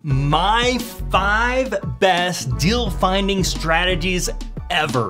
My 5 best deal finding strategies ever.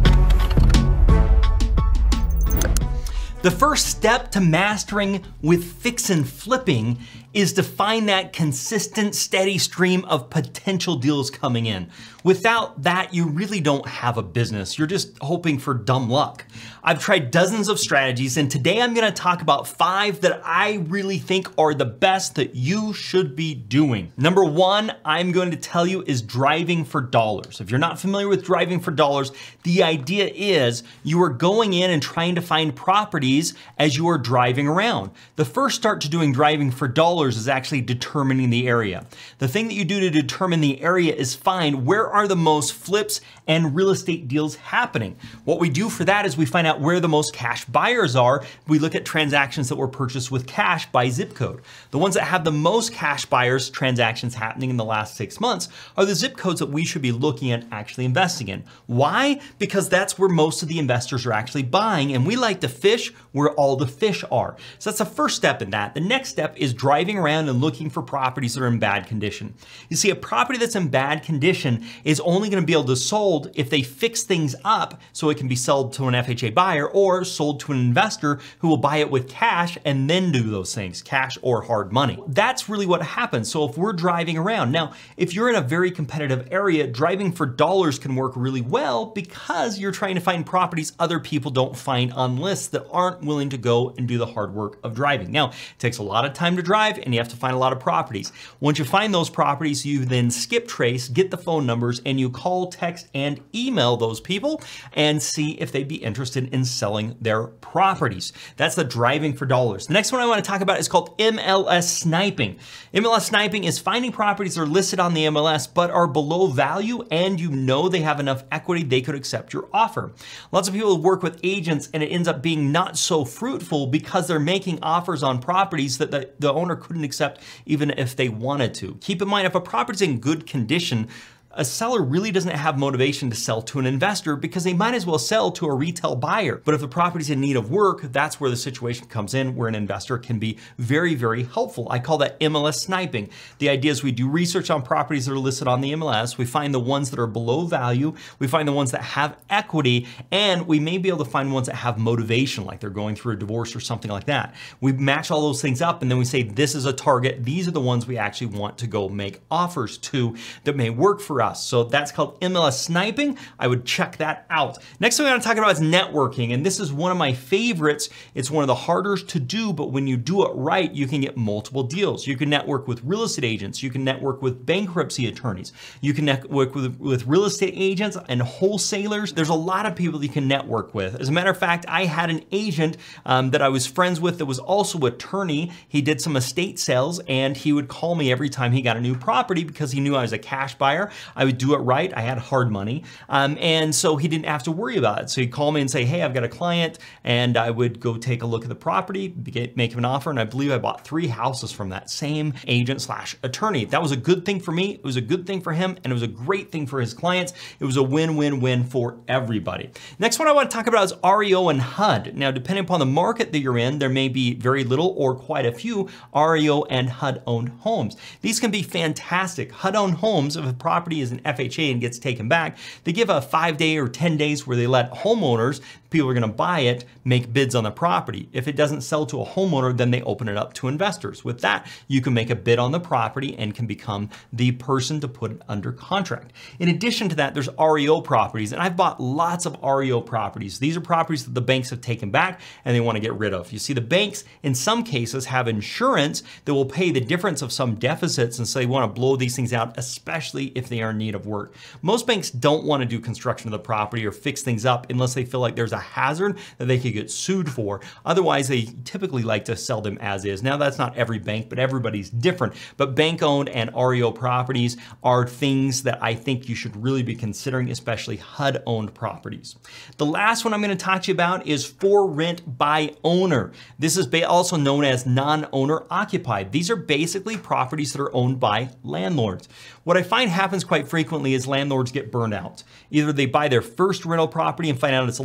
The first step to mastering with fix and flipping is to find that consistent, steady stream of potential deals coming in. Without that, you really don't have a business. You're just hoping for dumb luck. I've tried dozens of strategies, and today I'm gonna talk about 5 that I really think are the best that you should be doing. Number 1, I'm going to tell you is driving for dollars. If you're not familiar with driving for dollars, the idea is you are going in and trying to find properties as you are driving around. The first start to doing driving for dollars is actually determining the area. The thing that you do to determine the area is find where are the most flips and real estate deals happening. What we do for that is we find out where the most cash buyers are. We look at transactions that were purchased with cash by zip code. The ones that have the most cash buyers transactions happening in the last 6 months are the zip codes that we should be looking at actually investing in. Why? Because that's where most of the investors are actually buying, and we like to fish where all the fish are. So that's the first step in that. The next step is driving around and looking for properties that are in bad condition. You see, a property that's in bad condition is only going to be able to sold if they fix things up so it can be sold to an FHA buyer or sold to an investor who will buy it with cash and then do those things, cash or hard money. That's really what happens. So if we're driving around, now, if you're in a very competitive area, driving for dollars can work really well because you're trying to find properties other people don't find on lists that aren't willing to go and do the hard work of driving. Now, it takes a lot of time to drive and you have to find a lot of properties. Once you find those properties, you then skip trace, get the phone numbers, and you call, text, and email those people and see if they'd be interested in selling their properties. That's the driving for dollars. The next one I want to talk about is called MLS sniping. MLS sniping is finding properties that are listed on the MLS but are below value and you know they have enough equity they could accept your offer. Lots of people work with agents and it ends up being not so fruitful because they're making offers on properties that the owner couldn't accept even if they wanted to. Keep in mind, if a property's in good condition, a seller really doesn't have motivation to sell to an investor because they might as well sell to a retail buyer. But if the property's in need of work, that's where the situation comes in where an investor can be very, very helpful. I call that MLS sniping. The idea is we do research on properties that are listed on the MLS. We find the ones that are below value. We find the ones that have equity, and we may be able to find ones that have motivation, like they're going through a divorce or something like that. We match all those things up and then we say, this is a target. These are the ones we actually want to go make offers to that may work for us. So that's called MLS sniping. I would check that out. Next thing we're going to talk about is networking. And this is one of my favorites. It's one of the harder to do, but when you do it right, you can get multiple deals. You can network with real estate agents. You can network with bankruptcy attorneys. You can network with real estate agents and wholesalers. There's a lot of people that you can network with. As a matter of fact, I had an agent that I was friends with that was also an attorney. He did some estate sales and he would call me every time he got a new property because he knew I was a cash buyer. I would do it right. I had hard money. And so he didn't have to worry about it. So he'd call me and say, hey, I've got a client, and I would go take a look at the property, make him an offer. And I believe I bought 3 houses from that same agent / attorney. That was a good thing for me. It was a good thing for him. And it was a great thing for his clients. It was a win-win-win for everybody. Next one I want to talk about is REO and HUD. Now, depending upon the market that you're in, there may be very little or quite a few REO and HUD owned homes. These can be fantastic. HUD owned homes, if a property is an FHA and gets taken back, they give a 5-day or 10 days where they let homeowners, people are going to buy it, make bids on the property. If it doesn't sell to a homeowner, then they open it up to investors. With that, you can make a bid on the property and can become the person to put it under contract. In addition to that, there's REO properties, and I've bought lots of REO properties. These are properties that the banks have taken back and they want to get rid of. You see, the banks in some cases have insurance that will pay the difference of some deficits, and so they want to blow these things out, especially if they are in need of work. Most banks don't want to do construction of the property or fix things up unless they feel like there's a hazard that they could get sued for. Otherwise, they typically like to sell them as is. Now, that's not every bank, but everybody's different. But bank-owned and REO properties are things that I think you should really be considering, especially HUD-owned properties. The last one I'm going to talk to you about is for rent by owner. This is also known as non-owner occupied. These are basically properties that are owned by landlords. What I find happens quite frequently is landlords get burned out. Either they buy their first rental property and find out it's a lot more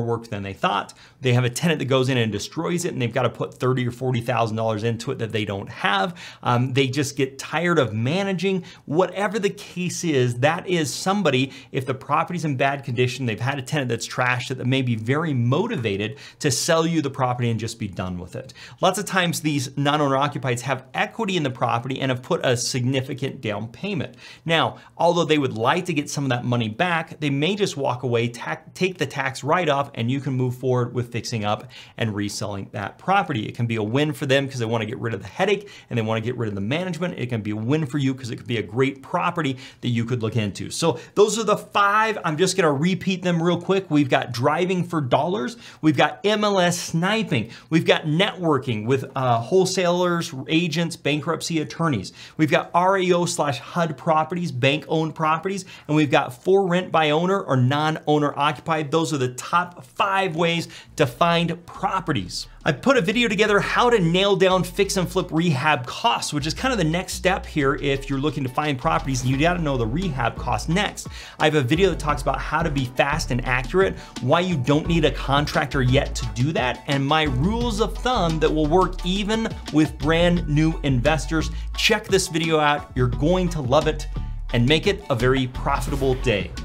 work than they thought. They have a tenant that goes in and destroys it, and they've got to put $30,000 or $40,000 into it that they don't have. They just get tired of managing. Whatever the case is, that is somebody, if the property's in bad condition, they've had a tenant that's trashed it, that may be very motivated to sell you the property and just be done with it. Lots of times these non-owner occupieds have equity in the property and have put a significant down payment. Now, although they would like to get some of that money back, they may just walk away, take the tax write-off, and you can move forward with fixing up and reselling that property. It can be a win for them because they want to get rid of the headache and they want to get rid of the management. It can be a win for you because it could be a great property that you could look into. So those are the 5. I'm just going to repeat them real quick. We've got driving for dollars. We've got MLS sniping. We've got networking with wholesalers, agents, bankruptcy attorneys. We've got REO/HUD properties, bank-owned properties, and we've got for rent by owner or non-owner occupied. Those are the top 5 ways to find properties. I put a video together how to nail down fix and flip rehab costs, which is kind of the next step here if you're looking to find properties and you gotta know the rehab cost next. I have a video that talks about how to be fast and accurate, why you don't need a contractor yet to do that, and my rules of thumb that will work even with brand new investors. Check this video out, you're going to love it, and make it a very profitable day.